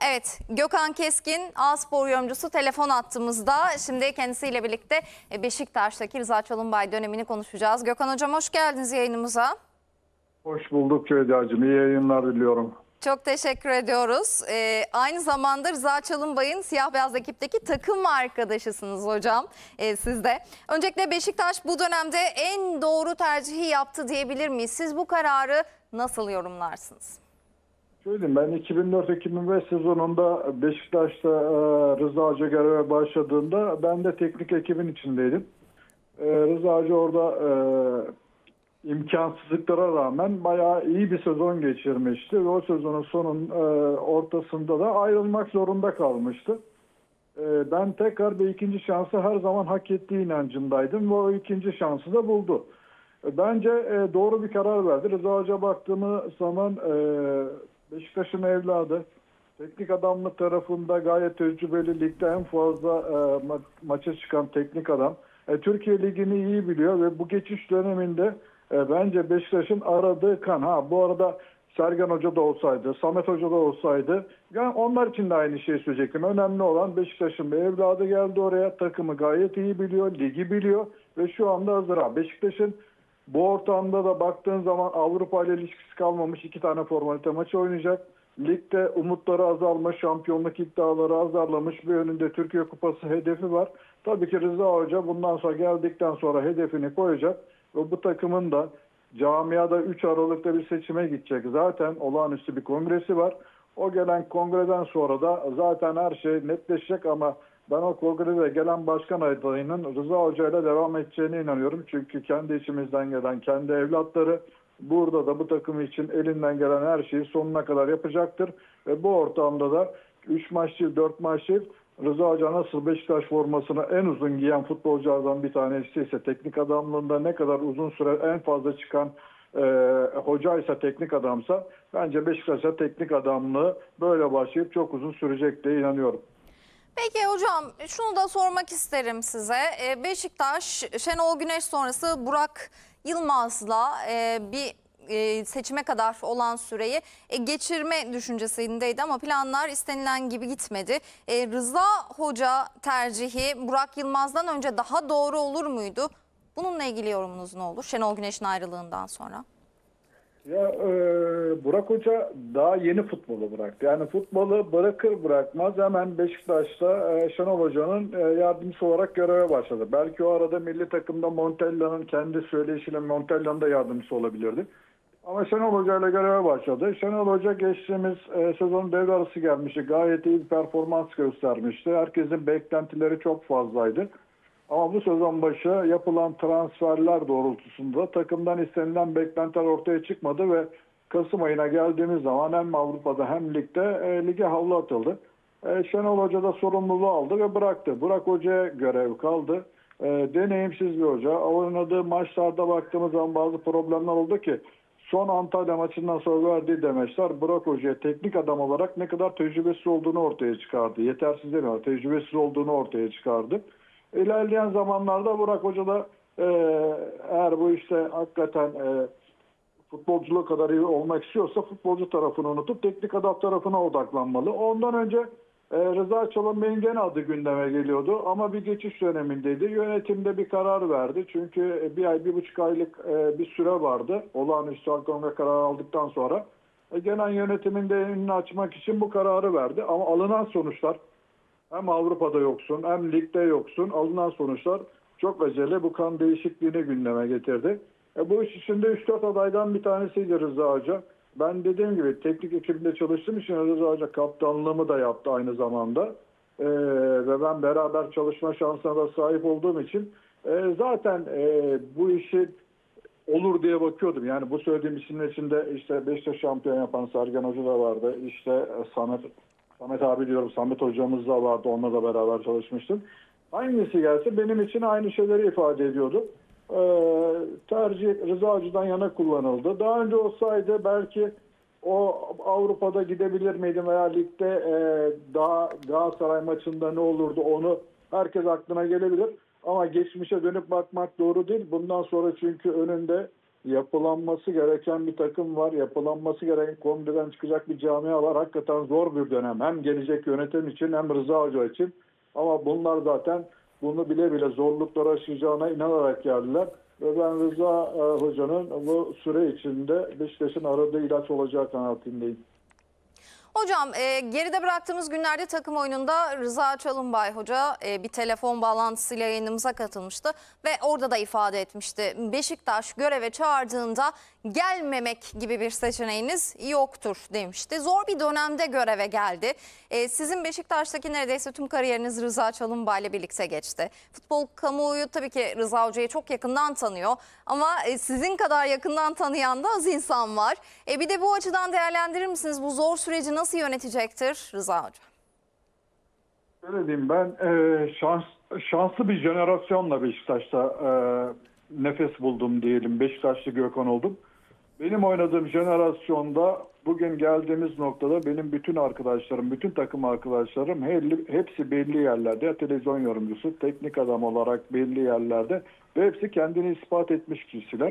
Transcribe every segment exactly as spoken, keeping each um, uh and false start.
Evet, Gökhan Keskin, A-Spor yorumcusu telefon attığımızda. Şimdi kendisiyle birlikte Beşiktaş'taki Rıza Çalınbay dönemini konuşacağız. Gökhan Hocam hoş geldiniz yayınımıza. Hoş bulduk Ceyda'cığım. İyi yayınlar diliyorum. Çok teşekkür ediyoruz. Ee, aynı zamanda Rıza Çalınbay'ın siyah beyaz ekipteki takım arkadaşısınız hocam. Ee, siz de. Öncelikle Beşiktaş bu dönemde en doğru tercihi yaptı diyebilir miyiz? Siz bu kararı nasıl yorumlarsınız? Söyleyeyim, ben iki bin dört iki bin beş sezonunda Beşiktaş'ta e, Rıza Hoca göreve başladığında ben de teknik ekibin içindeydim. E, Rıza Hoca orada e, imkansızlıklara rağmen bayağı iyi bir sezon geçirmişti. Ve o sezonun sonun e, ortasında da ayrılmak zorunda kalmıştı. E, ben tekrar bir ikinci şansı her zaman hak ettiği inancındaydım ve o ikinci şansı da buldu. E, bence e, doğru bir karar verdi. Rıza Hoca baktığımız zaman e, Beşiktaş'ın evladı. Teknik adamlık tarafında gayet tecrübeli, ligde en fazla e, ma- maça çıkan teknik adam. E, Türkiye Ligi'ni iyi biliyor ve bu geçiş döneminde e, bence Beşiktaş'ın aradığı kan. Ha bu arada Sergen Hoca da olsaydı, Samet Hoca da olsaydı, yani onlar için de aynı şeyi söyleyecektim. Önemli olan Beşiktaş'ın bir evladı geldi oraya, takımı gayet iyi biliyor, ligi biliyor ve şu anda hazır. Ha, Beşiktaş'ın bu ortamda da baktığın zaman Avrupa ile ilişkisi kalmamış, iki tane formalite maçı oynayacak. Ligde umutları azalmış, şampiyonluk iddiaları azarlamış, bir önünde Türkiye Kupası hedefi var. Tabii ki Rıza Hoca bundan sonra geldikten sonra hedefini koyacak ve bu takımın da camiada üç Aralık'ta bir seçime gidecek. Zaten olağanüstü bir kongresi var. O gelen kongreden sonra da zaten her şey netleşecek ama ben o kongrede gelen başkan adayının Rıza Hoca ile devam edeceğine inanıyorum. Çünkü kendi içimizden gelen kendi evlatları burada da bu takım için elinden gelen her şeyi sonuna kadar yapacaktır. Ve bu ortamda da üç maç değil dört maç değil, Rıza Hoca nasıl Beşiktaş formasını en uzun giyen futbolculardan bir tanesi ise teknik adamlığında ne kadar uzun süre en fazla çıkan e, hocaysa teknik adamsa bence Beşiktaş'a teknik adamlığı böyle başlayıp çok uzun sürecek diye inanıyorum. Peki hocam şunu da sormak isterim size. Ee, Beşiktaş Şenol Güneş sonrası Burak Yılmaz'la e, bir e, seçime kadar olan süreyi e, geçirme düşüncesindeydi ama planlar istenilen gibi gitmedi. E, Rıza Hoca tercihi Burak Yılmaz'dan önce daha doğru olur muydu? Bununla ilgili yorumunuz ne olur Şenol Güneş'in ayrılığından sonra? Ya e, Burak Hoca daha yeni futbolu bıraktı. Yani futbolu bırakır bırakmaz hemen Beşiktaş'ta e, Şenol Hoca'nın e, yardımcısı olarak göreve başladı. Belki o arada milli takımda Montella'nın kendi söyleyişiyle Montella'nın da yardımcısı olabilirdi. Ama Şenol Hoca ile göreve başladı. Şenol Hoca geçtiğimiz e, sezonun devre arası gelmişti. Gayet iyi bir performans göstermişti. Herkesin beklentileri çok fazlaydı. Ama bu sezon başı yapılan transferler doğrultusunda takımdan istenilen beklentiler ortaya çıkmadı ve Kasım ayına geldiğimiz zaman hem Avrupa'da hem ligde e, lige havlu atıldı. E, Şenol Hoca da sorumluluğu aldı ve bıraktı. Burak Hoca'ya görev kaldı. E, deneyimsiz bir hoca. Oynadığı maçlarda baktığımız zaman bazı problemler oldu ki son Antalya maçından sonra verdiği demeçler Burak Hoca'ya teknik adam olarak ne kadar tecrübesiz olduğunu ortaya çıkardı. Yetersiz demiyor, tecrübesiz olduğunu ortaya çıkardı. İlerleyen zamanlarda Burak Hoca da e, eğer bu işte hakikaten e, futbolculuğu kadar iyi olmak istiyorsa futbolcu tarafını unutup teknik adam tarafına odaklanmalı. Ondan önce e, Rıza Çalınbay'ın gene adı gündeme geliyordu ama bir geçiş dönemindeydi. Yönetimde bir karar verdi. Çünkü bir ay, bir buçuk aylık e, bir süre vardı. Olağanüstü kongre kararı aldıktan sonra. E, genel yönetimin de önünü açmak için bu kararı verdi. Ama alınan sonuçlar hem Avrupa'da yoksun hem ligde yoksun. Alınan sonuçlar çok acele bu kan değişikliğini gündeme getirdi. E bu iş içinde üç dört adaydan bir tanesiydi Rıza Hoca. Ben dediğim gibi teknik ekibinde çalıştığım için Rıza Hoca kaptanlığımı da yaptı aynı zamanda. E, ve ben beraber çalışma şansına da sahip olduğum için e, zaten e, bu işi olur diye bakıyordum. Yani bu söylediğim isimler içinde işte Beşiktaş şampiyon yapan Sergen Hoca da vardı. İşte Samet Samet abi diyorum, Samet hocamız da vardı. Onunla da beraber çalışmıştım. Hangisi gelse benim için aynı şeyleri ifade ediyordu. Ee, tercih Rıza Hoca'dan yana kullanıldı. Daha önce olsaydı belki o Avrupa'da gidebilir miydim veya ligde e, daha Galatasaray maçında ne olurdu onu herkes aklına gelebilir. Ama geçmişe dönüp bakmak doğru değil. Bundan sonra çünkü önünde yapılanması gereken bir takım var. Yapılanması gereken kongreden çıkacak bir camia var. Hakikaten zor bir dönem. Hem gelecek yönetim için hem Rıza Hoca için. Ama bunlar zaten bunu bile bile zorlukları aşacağına inanarak geldiler. Ve ben Rıza e, Hoca'nın bu süre içinde Beşiktaş'ın aradığı ilaç olacağı kanaatindeyim. Hocam e, geride bıraktığımız günlerde takım oyununda Rıza Çalınbay Hoca e, bir telefon bağlantısıyla yayınımıza katılmıştı ve orada da ifade etmişti. Beşiktaş göreve çağırdığında gelmemek gibi bir seçeneğiniz yoktur demişti. Zor bir dönemde göreve geldi. E, sizin Beşiktaş'taki neredeyse tüm kariyeriniz Rıza Çalınbay ile birlikte geçti. Futbol kamuoyu tabii ki Rıza Hoca'yı çok yakından tanıyor ama e, sizin kadar yakından tanıyan da az insan var. E, bir de bu açıdan değerlendirir misiniz? Bu zor süreci nasıl yönetecektir Rıza Hoca? Öyle diyeyim, ben e, şans, şanslı bir jenerasyonla Beşiktaş'ta e, nefes buldum diyelim. Beşiktaşlı Gökhan oldum. Benim oynadığım jenerasyonda bugün geldiğimiz noktada benim bütün arkadaşlarım, bütün takım arkadaşlarım hepsi belli yerlerde. Ya televizyon yorumcusu, teknik adam olarak belli yerlerde ve hepsi kendini ispat etmiş kişiler.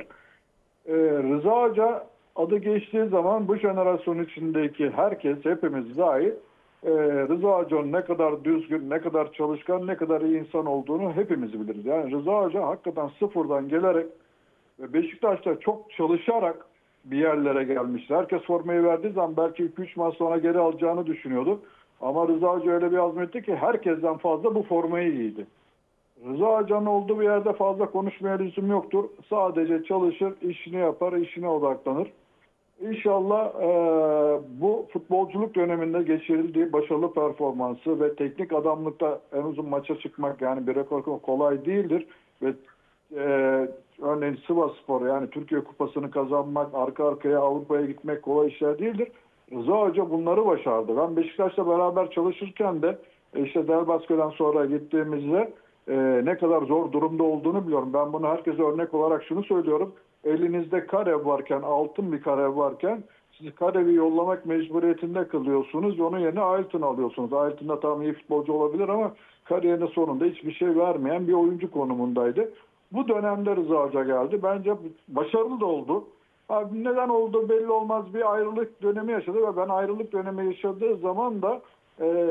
E, Rıza Hoca adı geçtiği zaman bu jenerasyon içindeki herkes, hepimiz dahil, e, Rıza Hoca'nın ne kadar düzgün, ne kadar çalışkan, ne kadar iyi insan olduğunu hepimiz biliriz. Yani Rıza Hoca hakikaten sıfırdan gelerek ve Beşiktaş'ta çok çalışarak bir yerlere gelmişti. Herkes formayı verdiği zaman belki iki üç maç sonra geri alacağını düşünüyordu. Ama Rıza Hoca öyle bir azmetti ki herkesten fazla bu formayı giydi. Rıza Hoca'nın olduğu bir yerde fazla konuşmaya lüzum yoktur. Sadece çalışır, işini yapar, işine odaklanır. İnşallah e, bu futbolculuk döneminde geçirildiği başarılı performansı ve teknik adamlıkta en uzun maça çıkmak, yani bir rekor kolay değildir. Ve e, örneğin Sivasspor, yani Türkiye Kupası'nı kazanmak, arka arkaya Avrupa'ya gitmek kolay işler değildir. Rıza Hoca bunları başardı. Ben Beşiktaş'la beraber çalışırken de işte Delbaskı'dan sonra gittiğimizde e, ne kadar zor durumda olduğunu biliyorum. Ben bunu herkese örnek olarak şunu söylüyorum. Elinizde kare varken, altın bir kare varken siz karevi yollamak mecburiyetinde kalıyorsunuz. Onun yerine Ailton alıyorsunuz. Ailton da tam iyi futbolcu olabilir ama kariyerinin sonunda hiçbir şey vermeyen bir oyuncu konumundaydı. Bu dönemde Rıza Hoca geldi. Bence başarılı da oldu. Abi neden oldu belli olmaz, bir ayrılık dönemi yaşadı ve ben ayrılık dönemi yaşadığı zaman da e,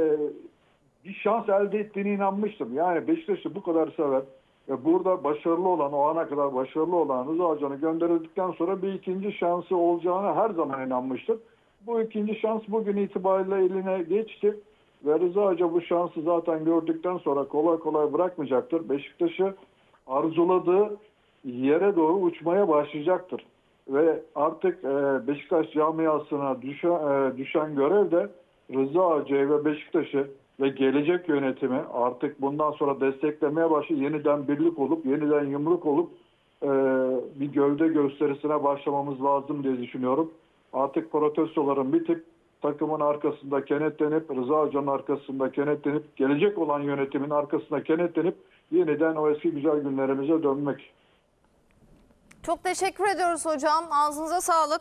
bir şans elde ettiğine inanmıştım. Yani Beşiktaş'ı bu kadar sever ve burada başarılı olan, o ana kadar başarılı olan Rıza Hoca'nı gönderildikten sonra bir ikinci şansı olacağına her zaman inanmıştım. Bu ikinci şans bugün itibariyle eline geçti ve Rıza Hoca bu şansı zaten gördükten sonra kolay kolay bırakmayacaktır. Beşiktaş'ı arzuladığı yere doğru uçmaya başlayacaktır. Ve artık e, Beşiktaş camiasına düşen, e, düşen görev de Rıza Hoca'yı ve Beşiktaş'ı ve gelecek yönetimi artık bundan sonra desteklemeye başlayıp yeniden birlik olup, yeniden yumruk olup e, bir gövde gösterisine başlamamız lazım diye düşünüyorum. Artık protestoların bitip takımın arkasında kenetlenip, Rıza Hoca'nın arkasında kenetlenip, gelecek olan yönetimin arkasında kenetlenip yeniden o eski güzel günlerimize dönmek. Çok teşekkür ediyoruz hocam. Ağzınıza sağlık.